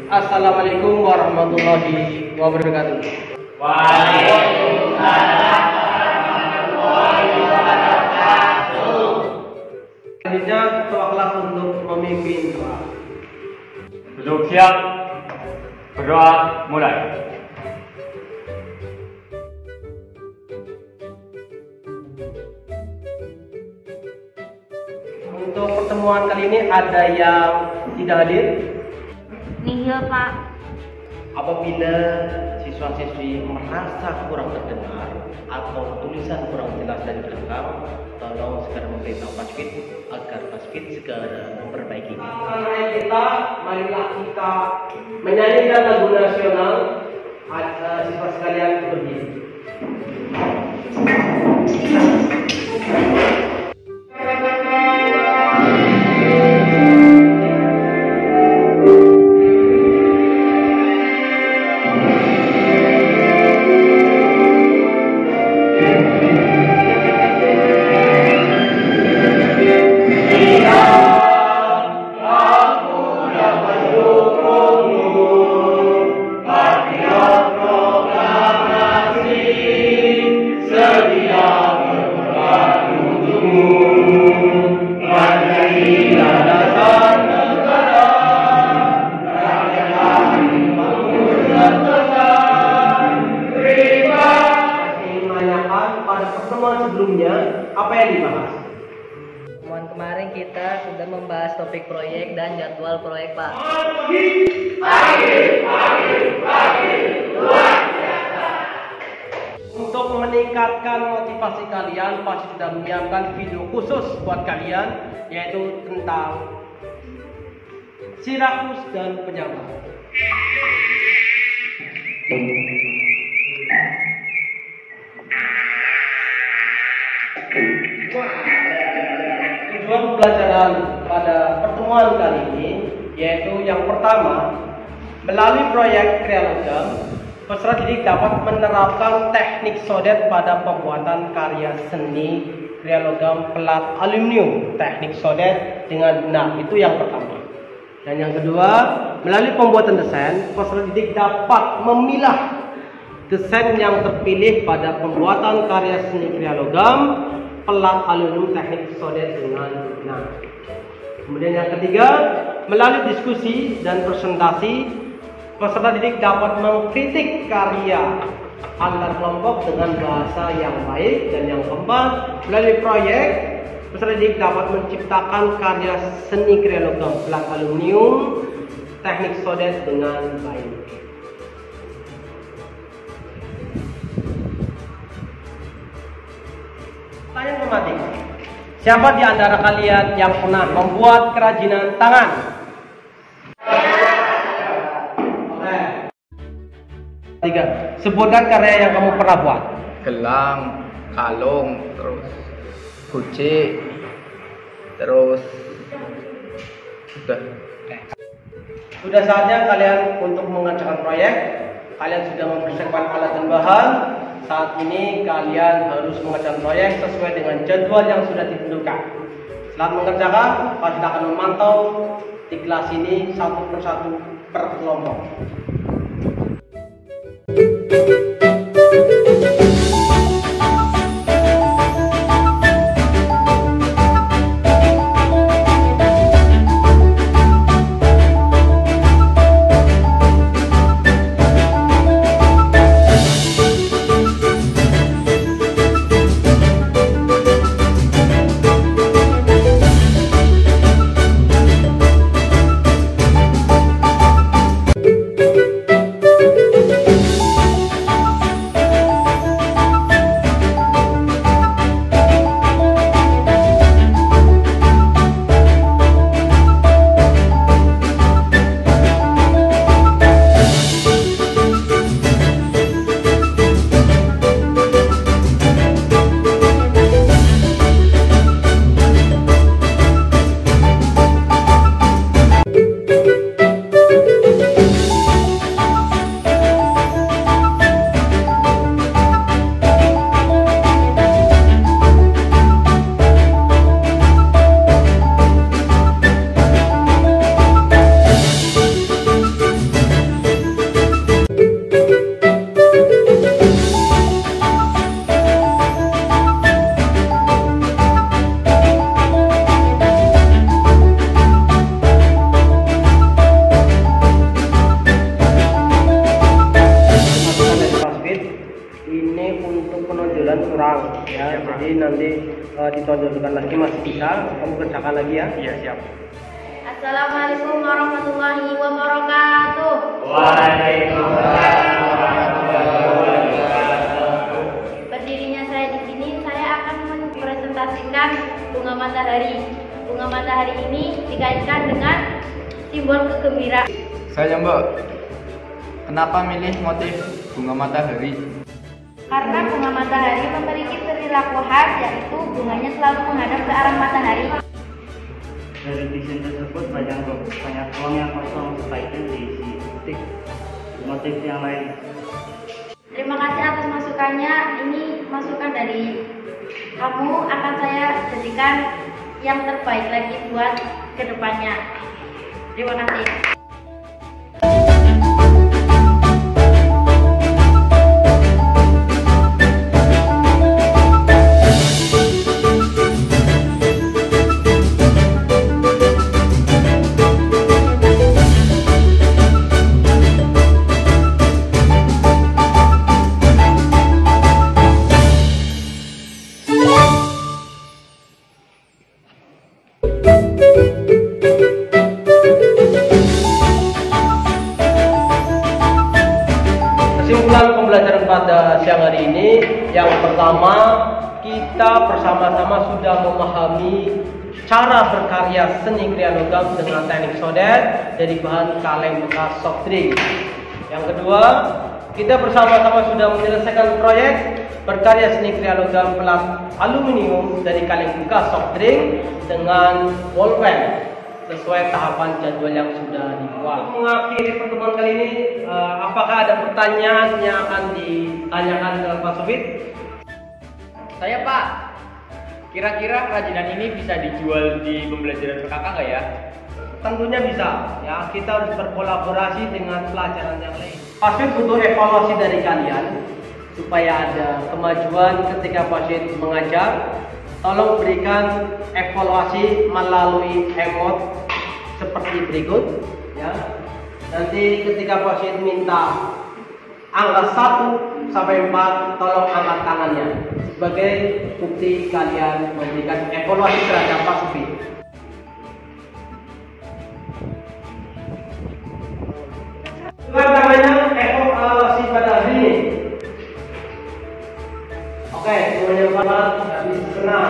Assalamualaikum warahmatullahi wabarakatuh. Waalaikumsalam warahmatullahi wabarakatuh. Selanjutnya ketua kelas untuk memimpin doa. Duduk siap. Berdoa mulai. Untuk pertemuan kali ini ada yang tidak hadir. Nihil, Pak. Apabila siswa-siswi merasa kurang terdengar atau tulisan kurang jelas dan lengkap, tolong segera memberitahu Pasfid agar Pasfid segera memperbaikinya. Marilah kita menyanyikan lagu nasional. Siswa sekalian berdiri. Pada pertemuan sebelumnya, apa yang dibahas? Pertemuan kemarin kita sudah membahas topik proyek dan jadwal proyek, Pak. Untuk meningkatkan motivasi kalian, pasti sudah menyiapkan video khusus buat kalian, yaitu tentang Sirakus dan penyambar. Tujuan pembelajaran pada pertemuan kali ini yaitu yang pertama, melalui proyek Krealogam, peserta didik dapat menerapkan teknik sodet pada pembuatan karya seni Krealogam pelat aluminium, teknik sodet dengan benar. Itu yang pertama. Dan yang kedua, melalui pembuatan desain, peserta didik dapat memilah desain yang terpilih pada pembuatan karya seni Krealogam pelat aluminium teknik sodet dengan benar. Kemudian yang ketiga, melalui diskusi dan presentasi, peserta didik dapat mengkritik karya antar kelompok dengan bahasa yang baik. Dan yang keempat, melalui proyek, peserta didik dapat menciptakan karya seni Krealogam pelat aluminium teknik sodet dengan baik. Saya mematikan. Siapa di antara kalian yang pernah membuat kerajinan tangan? Tiga. Sebutkan karya yang kamu pernah buat. Gelang, kalung, terus guci, terus Sudah saatnya kalian untuk mengerjakan proyek. Kalian sudah mempersiapkan alat dan bahan. Saat ini kalian harus mengerjakan proyek sesuai dengan jadwal yang sudah ditentukan. Setelah mengerjakan, kalian akan memantau di kelas ini satu persatu per kelompok. ditonjolkan lagi masih bisa. Kamu kerjakan lagi ya. Iya, siap. Assalamualaikum warahmatullahi wabarakatuh. Waalaikumsalam warahmatullahi wabarakatuh. Berdirinya saya di sini, saya akan mempresentasikan bunga matahari. Bunga matahari ini dikaitkan dengan simbol kegembiraan. Saya Mbak, kenapa milih motif bunga matahari? Karena bunga matahari memiliki perilaku khas, yaitu bunganya selalu menghadap ke arah matahari. Dari desain tersebut banyak ruang yang kosong, sebaiknya diisi motif yang lain. Terima kasih atas masukannya. Ini masukan dari kamu, akan saya jadikan yang terbaik lagi buat kedepannya. Terima kasih. Kesimpulan pembelajaran pada siang hari ini, yang pertama, kita bersama-sama sudah memahami cara berkarya seni kriya logam dengan teknik sodet dari bahan kaleng bekas soft drink. Yang kedua, kita bersama-sama sudah menyelesaikan proyek berkarya seni kriya logam pelat aluminium dari kaleng bekas soft drink dengan wallpen sesuai tahapan jadwal yang sudah dibuat. Mengakhiri pertemuan kali ini, apakah ada pertanyaan yang akan ditanyakan ke Pak Sofit? Saya Pak, kira-kira kerajinan ini bisa dijual di pembelajaran PKK nggak ya? Tentunya bisa. Ya, kita harus berkolaborasi dengan pelajaran yang lain. Pak Sofit butuh evaluasi dari kalian supaya ada kemajuan ketika Pak Sofit mengajar. Tolong berikan evaluasi melalui emot seperti berikut ya. Nanti ketika Pak Sofit minta angka 1 sampai 4, tolong angkat tangannya sebagai bukti kalian memberikan evaluasi terhadap Pak Sofit. Bukan namanya evaluasi pada hari ini. Oke, semuanya paham, habis senang.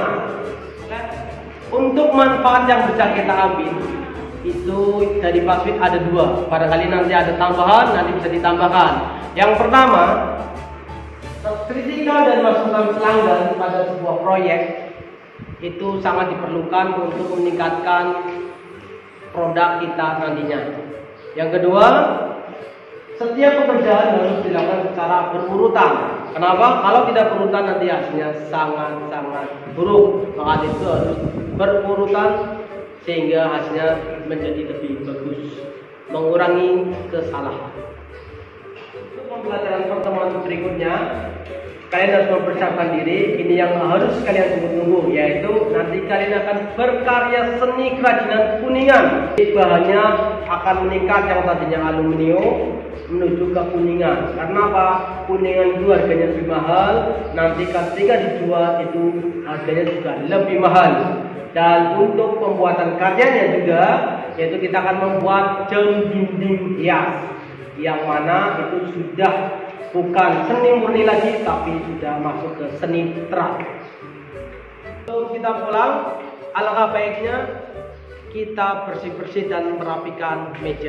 Untuk manfaat yang bisa kita ambil itu dari Pak Sofit ada 2. Barangkali nanti ada tambahan, nanti bisa ditambahkan. Yang pertama, kritikal dan masukan pelanggan pada sebuah proyek itu sangat diperlukan untuk meningkatkan produk kita nantinya. Yang kedua, setiap pekerjaan harus dilakukan secara berurutan. Kenapa? Kalau tidak berurutan nanti hasilnya sangat-sangat buruk. Maka itu harus berurutan sehingga hasilnya menjadi lebih bagus, mengurangi kesalahan. Untuk pembelajaran pertemuan berikutnya, kalian harus mempersiapkan diri. Ini yang harus kalian tunggu-tunggu, yaitu nanti kalian akan berkarya seni kerajinan kuningan. Bahannya akan meningkat, yang tadinya aluminium menuju ke kuningan. Karena apa? Kuningan itu harganya lebih mahal. Nanti ketika dijual itu harganya juga lebih mahal. Dan untuk pembuatan karyanya juga, yaitu kita akan membuat jam dinding hias, yang mana itu sudah bukan seni murni lagi, tapi sudah masuk ke seni terang. Sebelum kita pulang, alangkah baiknya kita bersih-bersih dan merapikan meja.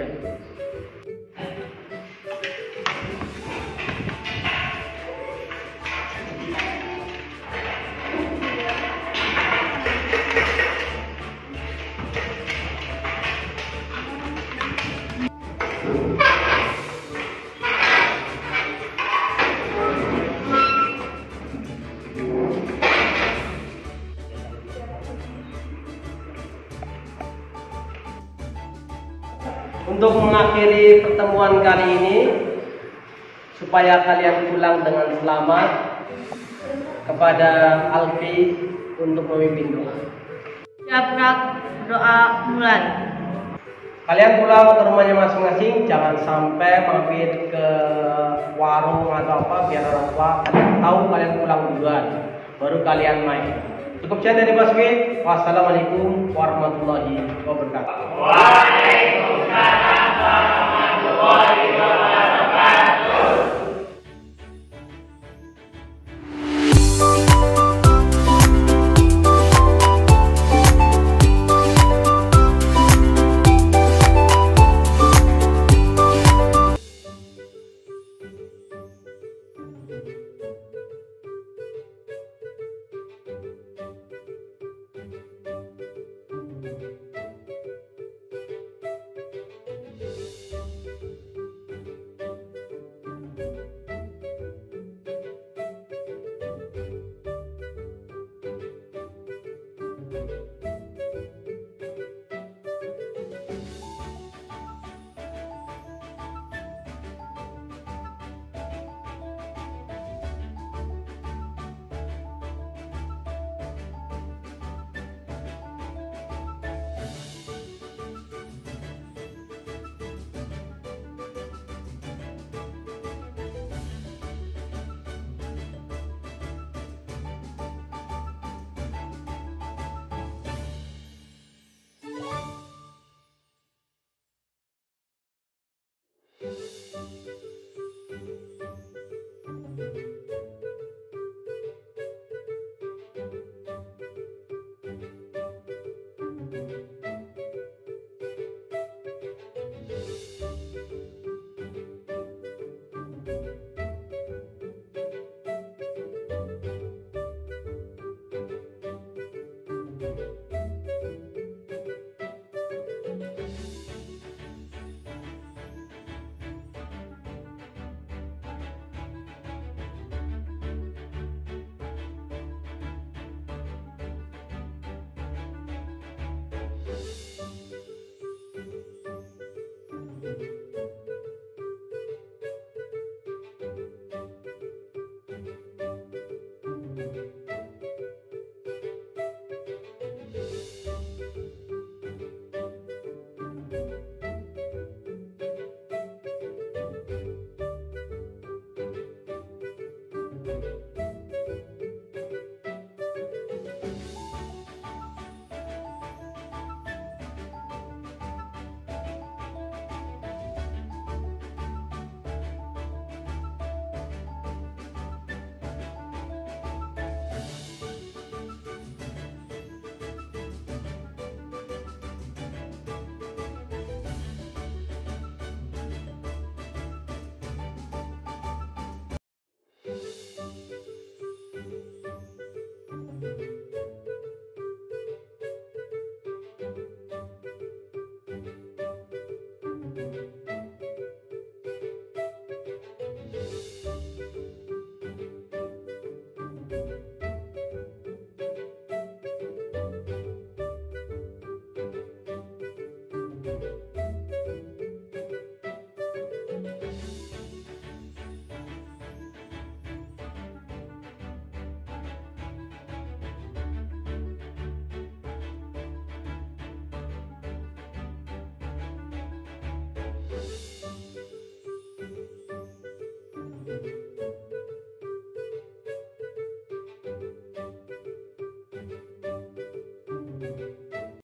Untuk mengakhiri pertemuan kali ini, supaya kalian pulang dengan selamat, kepada Alfi untuk memimpin doa. Siap doa mulai. Kalian pulang ke rumahnya masing-masing, jangan sampai mampir ke warung atau apa, biar orang tua kalian tahu kalian pulang duluan, baru kalian main. Cukup sekian dari Mas Wi. Wassalamualaikum warahmatullahi wabarakatuh. Waalaikumsalam warahmatullahi wabarakatuh.